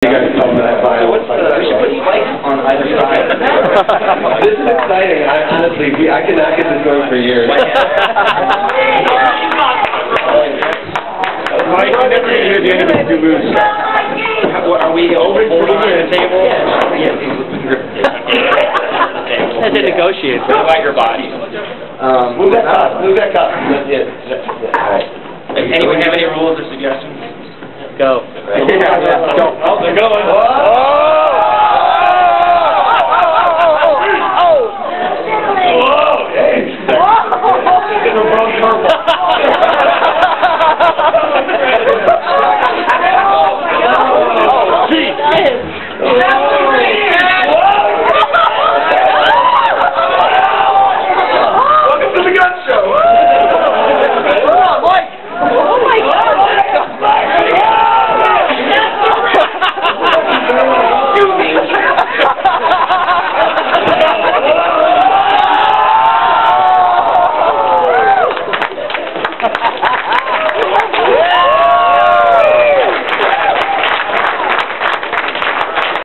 guys tell me that final. We should put spikes on either side. This is exciting. Honestly, I cannot get this going for years. Mike, you never hear the end of it, you lose. Are we over the table? Yes. Had to negotiate. What about your body? Move that cup. Move that cup. That's it. All right. Anyone have any rules or suggestions? Go. Yeah, go. Oh, they're going. Oh,